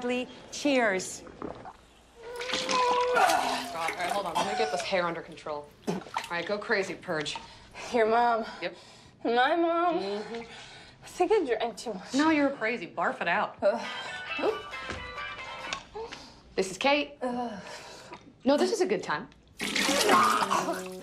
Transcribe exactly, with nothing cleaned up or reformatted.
Cheers. God, all right, hold on. Let me get this hair under control. All right, go crazy, Purge. Your mom. Yep. My mom. Mm-hmm. I think I drank too much. No, you're crazy. Barf it out. This is Kate. Ugh. No, this is a good time.